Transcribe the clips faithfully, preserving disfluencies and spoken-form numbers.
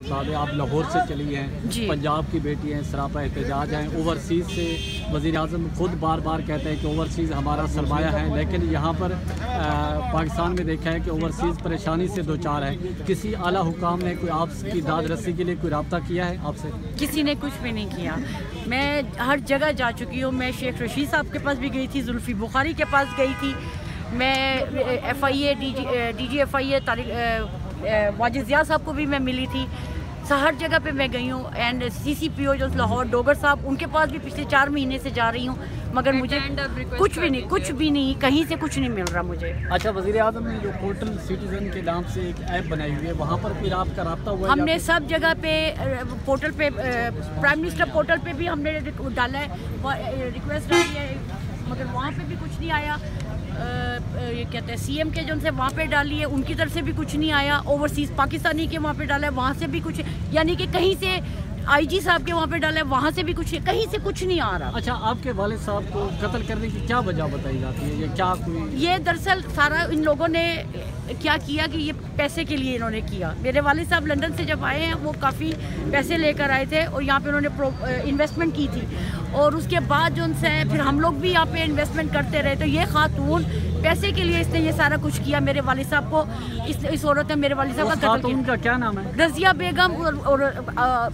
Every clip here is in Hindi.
आप लाहौर से चली हैं, पंजाब की बेटी हैं, सरापा एहतजाज हैं। ओवरसीज़ से वज़ीर आज़म खुद बार बार कहते हैं कि ओवरसीज़ हमारा सरमाया है, लेकिन यहाँ पर आ, पाकिस्तान में देखा है कि ओवरसीज़ परेशानी से दो चार है। किसी आला हुकाम ने कोई आपकी दाद रस्सी के लिए कोई रब्ता किया है आपसे? किसी ने कुछ भी नहीं किया। मैं हर जगह जा चुकी हूँ। मैं शेख रशीद साहब के पास भी गई थी, जुल्फ़ी बुखारी के पास गई थी, मैं F I A D G D G F I A Tariq Wajid Zia sahab को भी मैं मिली थी। हर जगह पे मैं गई हूँ। And C C P O जो लाहौर डोगर साहब, उनके पास भी पिछले चार महीने से जा रही हूँ, मगर मुझे कुछ भी नहीं कुछ भी नहीं कहीं से कुछ नहीं मिल रहा मुझे। अच्छा, वज़ीर आज़म ने जो पोर्टल सिटीजन के नाम से एक ऐप बनाई हुई है, वहाँ पर फिर आपका रब्ता हुआ है? हमने सब जगह पे पोर्टल पे, प्राइम मिनिस्टर पोर्टल पे भी हमने डाला है, रिक्वेस्ट डाली है, मगर वहाँ पे भी कुछ नहीं आया। ये कहते हैं सी एम के जो से वहाँ पे डाली है, उनकी तरफ से भी कुछ नहीं आया। ओवरसीज़ पाकिस्तानी के वहाँ पे डाला है, वहाँ से भी कुछ, यानी कि कहीं से आई जी साहब के वहाँ पे डाला है, वहाँ से भी कुछ, कहीं से कुछ नहीं आ रहा। अच्छा, आपके वालिद साहब को कत्ल करने की क्या वजह बताई जाती है? ये क्या कोई ये दरअसल सारा इन लोगों ने क्या किया कि ये पैसे के लिए इन्होंने किया। मेरे वालिद साहब लंदन से जब आए हैं, वो काफ़ी पैसे लेकर आए थे और यहाँ पे उन्होंने इन्वेस्टमेंट की थी, और उसके बाद जो उनसे फिर हम लोग भी यहाँ पे इन्वेस्टमेंट करते रहे। तो ये खातून पैसे के लिए इसने ये सारा कुछ किया। मेरे वालिद साहब को इस इस औरत ने मेरे वालिद साहब का कत्ल किया। उनका क्या नाम है? रज़िया बेगम और, और आ,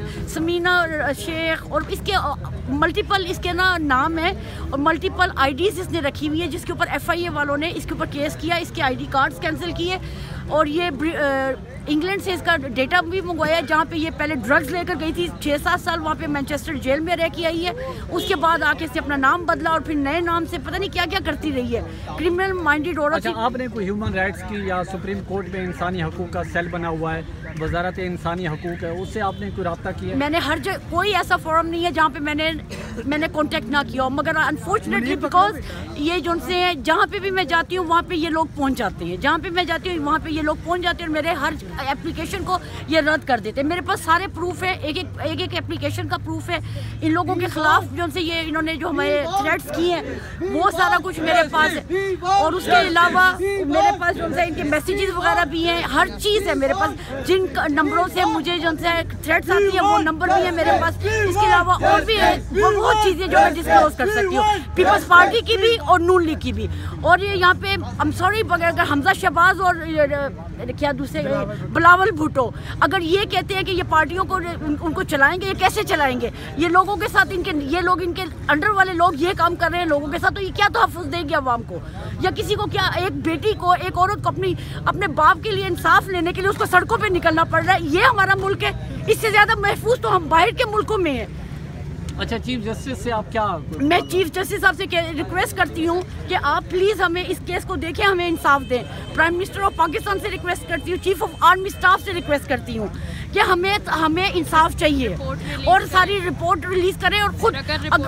समीना शेख, और इसके मल्टीपल इसके ना नाम है, और मल्टीपल आईडीज़ इसने रखी हुई है, जिसके ऊपर एफ आई ए वालों ने इसके ऊपर केस किया, इसके आईडी कार्ड्स कैंसिल किए, और ये इंग्लैंड से इसका डेटा भी मंगवाया, जहाँ पे ये पहले ड्रग्स लेकर गई थी। छः सात साल वहाँ पे मैनचेस्टर जेल में रह के आई है। उसके बाद आके इसने अपना नाम बदला और फिर नए नाम से पता नहीं क्या क्या करती रही है, क्रिमिनल माइंडेड औरत। अच्छा, आपने कोई ह्यूमन राइट्स की या सुप्रीम कोर्ट में इंसानी हकूक़ का सेल बना हुआ है, वजारत इंसानी हकूक़ है, उससे आपने कोई रब्ता किया? मैंने हर जगह, कोई ऐसा फोरम नहीं है जहाँ पे मैंने मैंने कांटेक्ट ना किया हो, मगर अनफॉर्चुनेटली बिकॉज ये जो उनसे जहाँ पे भी मैं जाती हूँ वहाँ पे ये लोग पहुँच जाते हैं, जहाँ पे मैं जाती हूँ वहाँ पे ये लोग पहुँच जाते हैं, और मेरे हर एप्लीकेशन को ये रद्द कर देते हैं। मेरे पास सारे प्रूफ है, एक एक एक एक एप्लीकेशन का प्रूफ है इन लोगों के खिलाफ, जो उनसे ये इन्होंने जो हमारे थ्रेट्स किए हैं, वो सारा कुछ मेरे पास है। और उसके अलावा मेरे पास जो है इनके मैसेजेस वगैरह भी हैं, हर चीज़ है मेरे पास। जिन नंबरों से मुझे जो है थ्रेट्स आती है, वो नंबर भी है मेरे पास। इसके अलावा और भी है बहुत चीज़ें जो मैं डिस्क्लोज कर सकती हूँ, पीपल्स पार्टी की भी और नून लीग की भी। और ये यहाँ पे आई एम सॉरी, अगर हमजा शहबाज और क्या दूसरे बिलावल भुट्टो अगर ये कहते हैं कि ये पार्टियों को उन, उनको चलाएंगे, ये कैसे चलाएंगे? ये लोगों के साथ इनके ये लोग इनके अंडर वाले लोग ये काम कर रहे हैं लोगों के साथ, तो ये क्या तहफ़्फ़ुज़ देंगे अवाम को? या किसी को क्या, एक बेटी को, एक औरत को अपनी अपने बाप के लिए इंसाफ लेने के लिए उसको सड़कों पे निकलना पड़ रहा है? ये हमारा मुल्क है? इससे ज़्यादा महफूज तो हम बाहर के मुल्कों में हैं। अच्छा, चीफ जस्टिस से आप क्या? मैं चीफ जस्टिस साहब से रिक्वेस्ट करती हूँ कि आप प्लीज़ हमें इस केस को देखें, हमें इंसाफ दें। प्राइम मिनिस्टर ऑफ पाकिस्तान से रिक्वेस्ट करती हूँ, चीफ ऑफ आर्मी स्टाफ से रिक्वेस्ट करती हूँ कि हमें हमें इंसाफ चाहिए, और सारी रिपोर्ट रिलीज़ करें। और खुद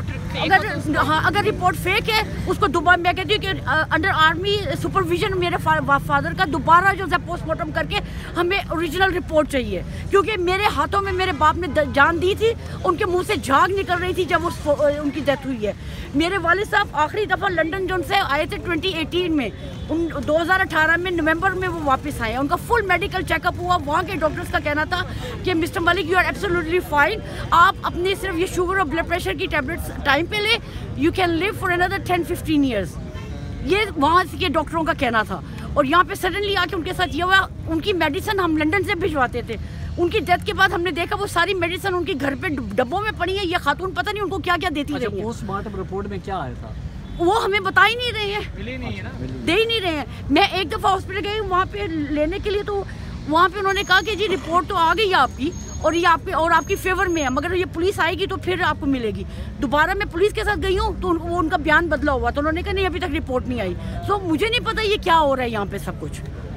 अगर हाँ अगर रिपोर्ट फेक है, उसको दोबारा, मैं कहती हूँ कि अंडर आर्मी सुपरविजन मेरे फादर का दोबारा जो है पोस्टमार्टम करके हमें ओरिजिनल रिपोर्ट चाहिए, क्योंकि मेरे हाथों में मेरे बाप ने जान दी थी, उनके मुंह से झाग निकल रही थी जब वो उनकी डेथ हुई है। मेरे वालिद साहब आखिरी दफ़ा लंदन जो से आए थे ट्वेंटी एटीन में, उन दो हज़ार अठारह में नवंबर में वो वापस आए। उनका फुल मेडिकल चेकअप हुआ। वहाँ के डॉक्टर्स का कहना था कि mister Malik, you are absolutely fine, आप अपने सिर्फ ये शुगर और ब्लड प्रेशर की टैबलेट्स टाइम पे ले, you can live for another ten fifteen years. ये वहाँ के डॉक्टरों का कहना था। और यहाँ पे सडनली आके उनके साथ ये हुआ। उनकी मेडिसिन हम लंदन से भिजवाते थे। उनकी डेथ के बाद हमने देखा वो सारी मेडिसिन उनके घर पे डब्बों में पड़ी है। ये खातून पता नहीं उनको क्या क्या देती रही है। पोस्टमार्टम रिपोर्ट में क्या आया था वो हमें बता ही नहीं रहे हैं, मिली नहीं है ना, दे ही नहीं रहे हैं। मैं एक दफ़ा हॉस्पिटल गई वहाँ पे लेने के लिए, तो वहाँ पे उन्होंने कहा कि जी रिपोर्ट तो आ गई है आपकी, और ये आपके और आपकी फेवर में है, मगर ये पुलिस आएगी तो फिर आपको मिलेगी। दोबारा मैं पुलिस के साथ गई हूँ तो उन, वो उनका बयान बदला हुआ, तो उन्होंने कहा नहीं अभी तक रिपोर्ट नहीं आई। सो मुझे नहीं पता ये क्या हो रहा है यहाँ पे सब कुछ।